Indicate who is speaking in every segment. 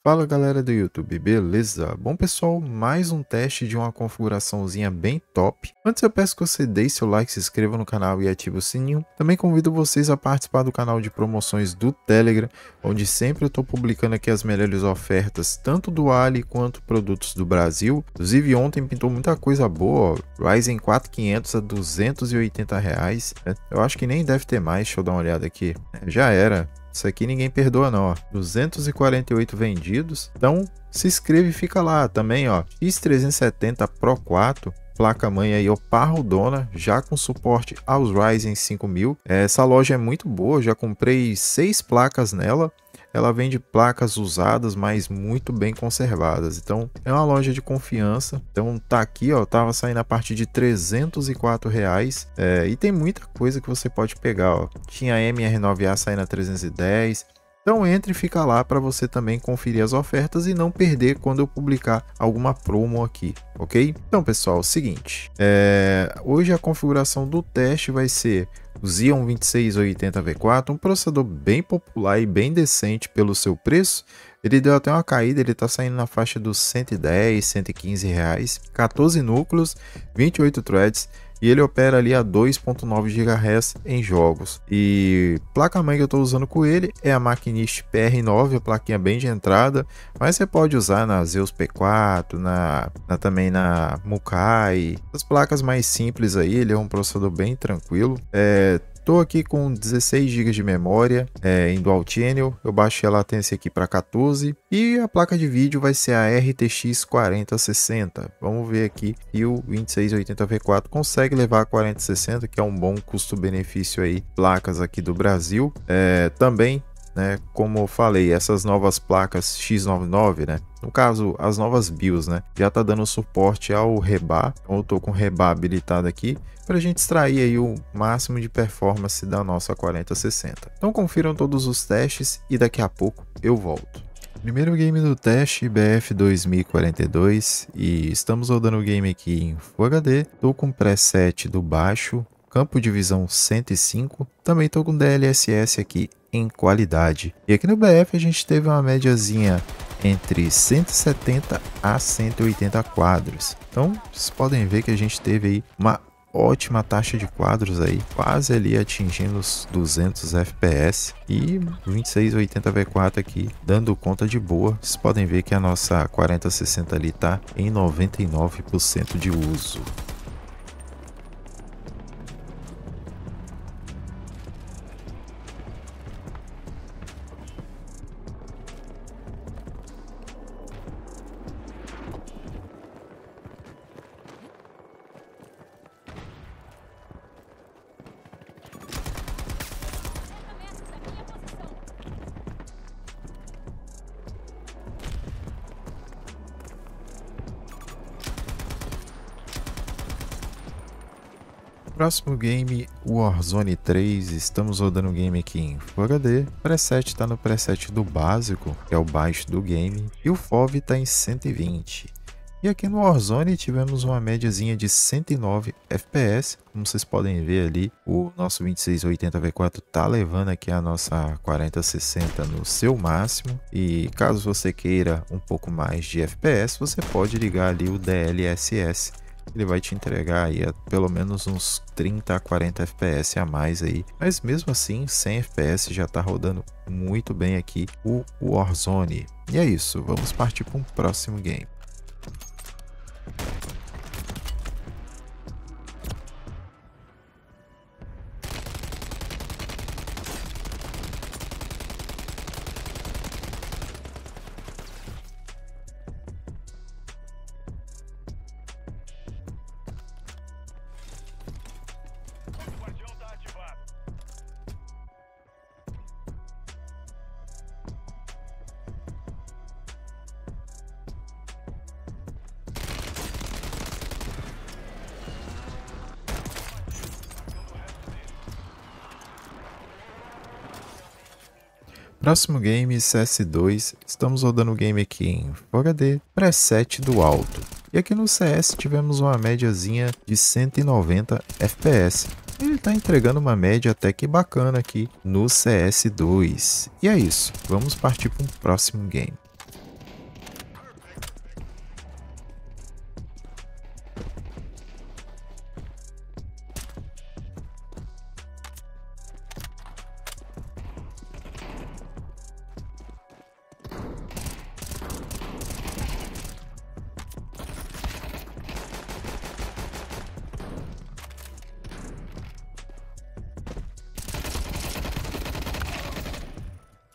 Speaker 1: Fala galera do YouTube, beleza? Bom pessoal, mais um teste de uma configuraçãozinha bem top. Antes eu peço que você deixe seu like, se inscreva no canal e ative o sininho. Também convido vocês a participar do canal de promoções do Telegram, onde sempre eu estou publicando aqui as melhores ofertas, tanto do Ali quanto produtos do Brasil. Inclusive ontem pintou muita coisa boa, ó. Ryzen 4500 a R$280, né? Eu acho que nem deve ter mais, deixa eu dar uma olhada aqui. Já era. Isso aqui ninguém perdoa não, ó. 248 vendidos. Então, se inscreve e fica lá também, ó. X370 Pro 4, placa-mãe aí, ó, parrudona, já com suporte aos Ryzen 5000. Essa loja é muito boa, já comprei 6 placas nela. Ela vende placas usadas, mas muito bem conservadas. Então, é uma loja de confiança. Então, tá aqui, ó, tava saindo a partir de R$304. E tem muita coisa que você pode pegar, ó. Tinha MR9A saindo a 310. Então entre e fica lá para você também conferir as ofertas e não perder quando eu publicar alguma promo aqui, ok? Então pessoal, é o seguinte, hoje a configuração do teste vai ser o Xeon 2680V4, um processador bem popular e bem decente pelo seu preço. Ele deu até uma caída, ele está saindo na faixa dos 110, 115 reais, 14 núcleos, 28 threads. E ele opera ali a 2.9 GHz em jogos. E placa-mãe que eu estou usando com ele é a Machinist PR9, a plaquinha bem de entrada. Mas você pode usar na Zeus P4, também na Mukai. As placas mais simples aí, ele é um processador bem tranquilo. Estou aqui com 16 GB de memória em Dual Channel. Eu baixei a latência aqui para 14. E a placa de vídeo vai ser a RTX 4060. Vamos ver aqui se o 2680V4 consegue levar a 4060, que é um bom custo-benefício aí. Placas aqui do Brasil. Também, né, como eu falei, essas novas placas X99, né? No caso, as novas BIOS, né? Já tá dando suporte ao Rebar. Então eu tô com o Rebar habilitado aqui para a gente extrair aí o máximo de performance da nossa 4060. Então confiram todos os testes e daqui a pouco eu volto. Primeiro game do teste, BF 2042, e estamos rodando o game aqui em Full HD. Estou com preset do baixo, campo de visão 105, também estou com DLSS aqui em qualidade. E aqui no BF a gente teve uma médiazinha entre 170 a 180 quadros. Então vocês podem ver que a gente teve aí uma ótima taxa de quadros aí, quase ali atingindo os 200 FPS, e 2680V4 aqui dando conta de boa. Vocês podem ver que a nossa 4060 ali tá em 99% de uso. Próximo game, Warzone 3, estamos rodando o game aqui em Full HD, o preset está no preset do básico, que é o baixo do game, e o FOV está em 120. E aqui no Warzone tivemos uma médiazinha de 109 FPS, como vocês podem ver ali, o nosso 2680V4 está levando aqui a nossa 4060 no seu máximo, e caso você queira um pouco mais de FPS, você pode ligar ali o DLSS. Ele vai te entregar aí a pelo menos uns 30 a 40 FPS a mais aí. Mas mesmo assim, 100 FPS já tá rodando muito bem aqui o Warzone. E é isso, vamos partir para um próximo game. Próximo game, CS2, estamos rodando o game aqui em Full HD, preset do alto. E aqui no CS tivemos uma médiazinha de 190 FPS. Ele está entregando uma média até que bacana aqui no CS2. E é isso, vamos partir para um próximo game.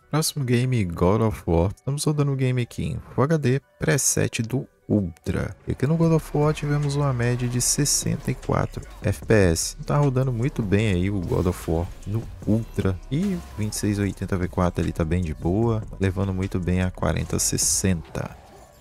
Speaker 1: Próximo game, God of War. Estamos rodando o game aqui em Full HD preset do Ultra. E aqui no God of War tivemos uma média de 64 FPS. Tá rodando muito bem aí o God of War no Ultra. E 2680v4 ali tá bem de boa, levando muito bem a 4060.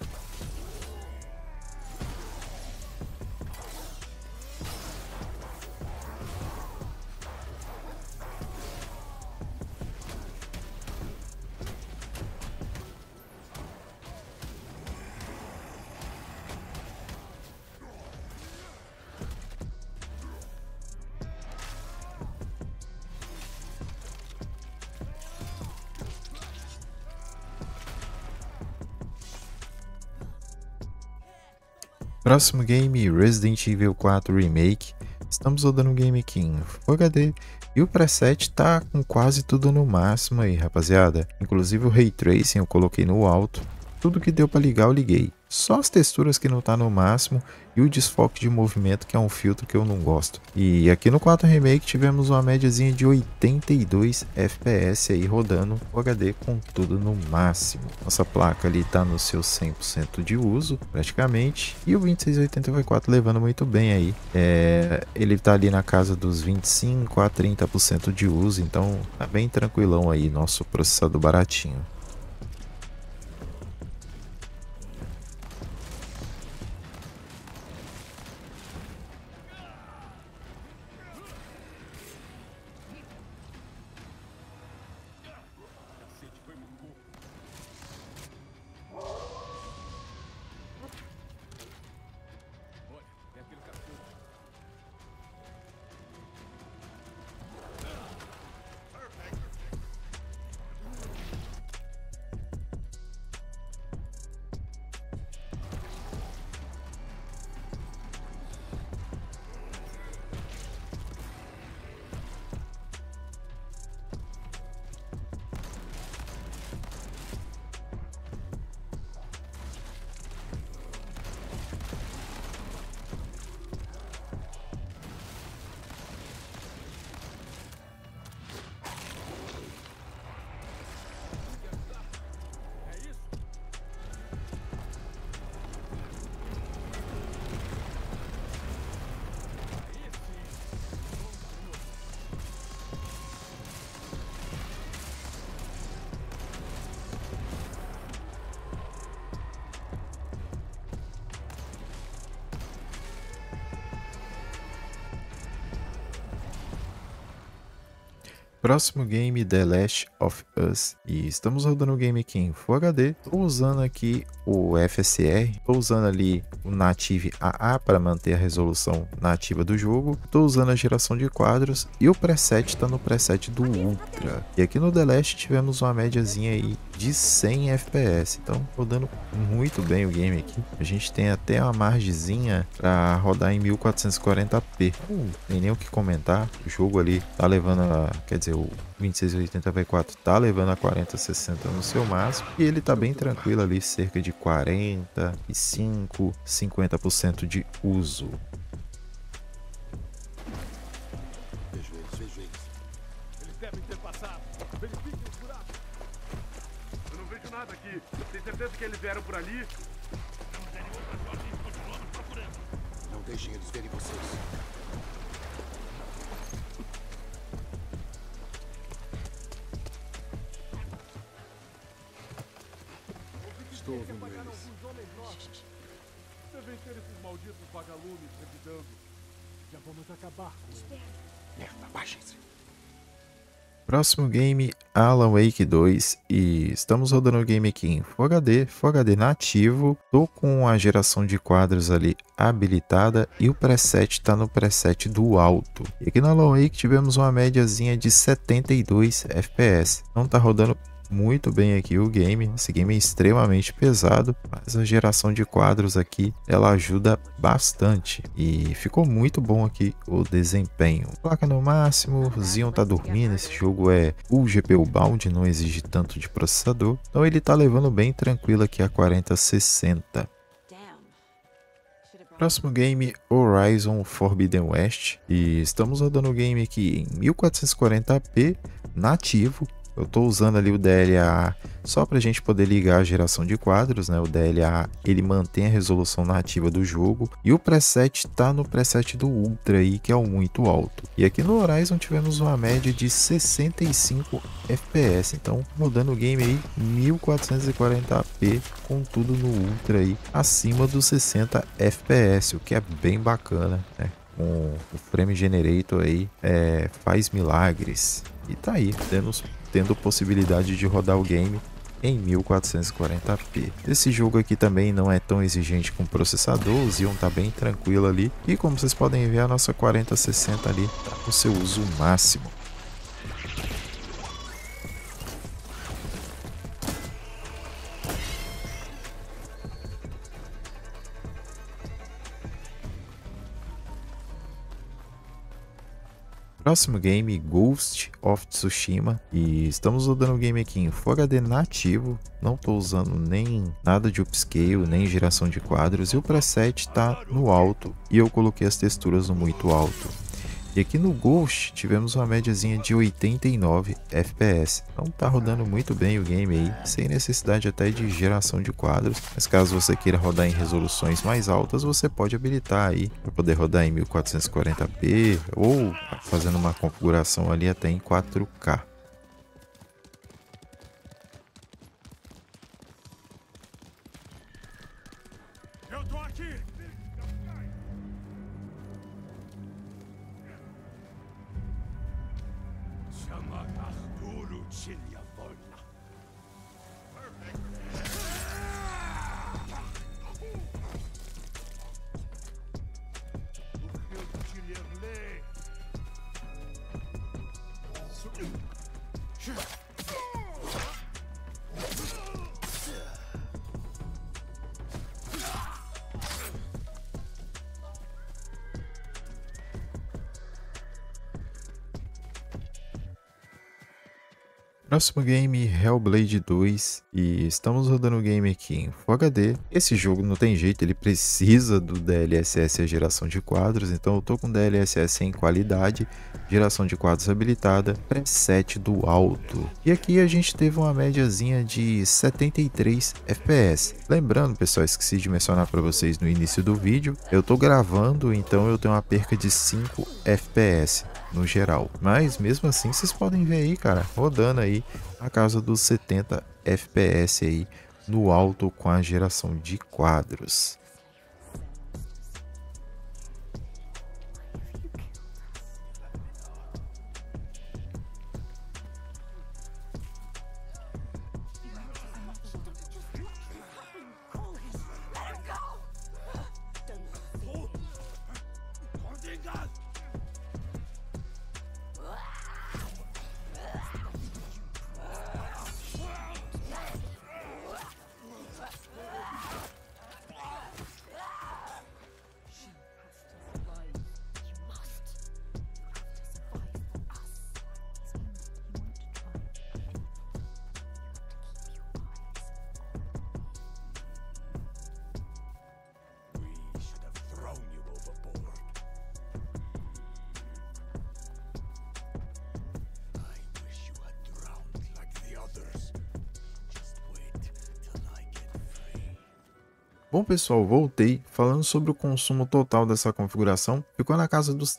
Speaker 1: Próximo game, Resident Evil 4 Remake. Estamos rodando o game aqui em Full HD e o preset tá com quase tudo no máximo aí, rapaziada. Inclusive o Ray Tracing eu coloquei no alto. Tudo que deu para ligar eu liguei. Só as texturas que não tá no máximo e o desfoque de movimento, que é um filtro que eu não gosto. E aqui no 4 Remake tivemos uma médiazinha de 82 FPS aí rodando o HD com tudo no máximo. Nossa placa ali tá no seu 100% de uso praticamente e o 2680v4 levando muito bem aí. Ele tá ali na casa dos 25 a 30% de uso, então tá bem tranquilão aí nosso processador baratinho. Próximo game, The Last of Us, e estamos rodando o game aqui em Full HD. Estou usando aqui o FSR, estou usando ali o Native AA para manter a resolução nativa do jogo, estou usando a geração de quadros e o preset está no preset do Ultra. E aqui no The Last tivemos uma médiazinha aí de 100 FPS, então rodando muito bem o game aqui. A gente tem até uma margenzinha para rodar em 1440p. Nem nem o que comentar, o jogo ali tá levando a, quer dizer, o 2680v4 tá levando a 4060 no seu máximo e ele tá bem tranquilo ali, cerca de 45, 50% de uso.
Speaker 2: Vejo eles. Eles devem ter passado. Verifique os buracos. Eu não vejo nada aqui. Tem certeza que eles vieram por ali? Estamos em outras ordens e continuamos procurando. Não deixem eles verem vocês. Estou ouvindo eles. Devem ter esses malditos vagalumes revidando. Já vamos acabar com eles. Merda, baixem-se.
Speaker 1: Próximo game, Alan Wake 2, e estamos rodando o game aqui em Full HD nativo. Tô com a geração de quadros ali habilitada e o preset tá no preset do alto. E aqui no Alan Wake tivemos uma médiazinha de 72 FPS. Não tá rodando muito bem aqui o game. Esse game é extremamente pesado, mas a geração de quadros aqui ela ajuda bastante e ficou muito bom aqui o desempenho. Placa no máximo, o Xeon tá dormindo, esse jogo é Full GPU Bound, não exige tanto de processador, então ele tá levando bem tranquilo aqui a 4060. Próximo game, Horizon Forbidden West, e estamos rodando o game aqui em 1440p nativo. eu estou usando ali o DLA só para a gente poder ligar a geração de quadros, né? O DLA ele mantém a resolução nativa do jogo e o preset está no preset do Ultra aí, que é o muito alto. E aqui no Horizon tivemos uma média de 65 FPS, então rodando o game aí 1440p com tudo no Ultra aí acima dos 60 FPS, o que é bem bacana, né? Com o Frame Generator aí faz milagres e tá aí tendo possibilidade de rodar o game em 1440p. Esse jogo aqui também não é tão exigente com processador, o Xeon tá bem tranquilo ali e como vocês podem ver a nossa 4060 ali tá no seu uso máximo. Próximo game, Ghost of Tsushima, e estamos rodando o game aqui em Full HD nativo, não estou usando nem nada de upscale, nem geração de quadros, e o preset está no alto, e eu coloquei as texturas no muito alto. E aqui no Ghost tivemos uma médiazinha de 89 FPS, então tá rodando muito bem o game aí, sem necessidade até de geração de quadros, mas caso você queira rodar em resoluções mais altas, você pode habilitar aí para poder rodar em 1440p ou fazendo uma configuração ali até em 4K.
Speaker 2: Eu tô aqui! Chama Arturo Chiliavola.
Speaker 1: Próximo game, Hellblade 2, e estamos rodando o game aqui em Full HD. Esse jogo não tem jeito, ele precisa do DLSS, a geração de quadros, então eu tô com DLSS em qualidade, geração de quadros habilitada, preset do alto. E aqui a gente teve uma médiazinha de 73 FPS. Lembrando, pessoal, esqueci de mencionar para vocês no início do vídeo, eu tô gravando, então eu tenho uma perca de 5 FPS. No geral, mas mesmo assim vocês podem ver aí, cara, rodando aí a casa dos 70 FPS aí no alto com a geração de quadros. Bom pessoal, voltei falando sobre o consumo total dessa configuração, ficou na casa dos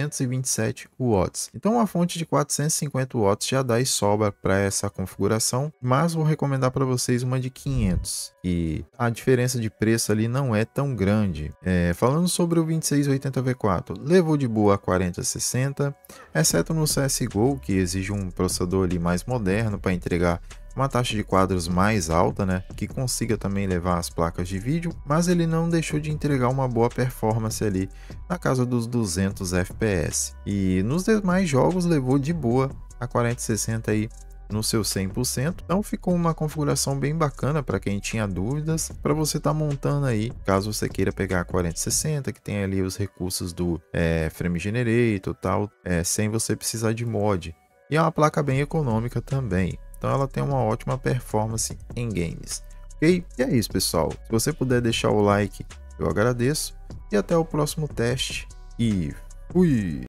Speaker 1: 327 watts. Então uma fonte de 450 watts já dá e sobra para essa configuração, mas vou recomendar para vocês uma de 500. E a diferença de preço ali não é tão grande. Falando sobre o 2680V4, levou de boa a 4060, exceto no CSGO, que exige um processador ali mais moderno para entregar uma taxa de quadros mais alta, né, que consiga também levar as placas de vídeo, mas ele não deixou de entregar uma boa performance ali na casa dos 200 FPS. E nos demais jogos levou de boa a 4060 aí no seu 100%, então ficou uma configuração bem bacana para quem tinha dúvidas, para você estar montando aí, caso você queira pegar a 4060, que tem ali os recursos do Frame Generator tal, sem você precisar de mod. E é uma placa bem econômica também. Então ela tem uma ótima performance em games. Ok? E é isso, pessoal. Se você puder deixar o like, eu agradeço. E até o próximo teste. E fui!